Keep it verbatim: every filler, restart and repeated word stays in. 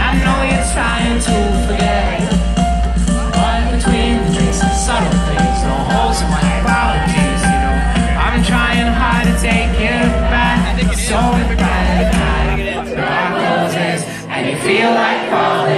I know you're trying to forget, but between the drinks and subtle things, no holes in my apologies, you know. I'm trying hard to take it back, so bad, bad. The door closes and you feel like falling.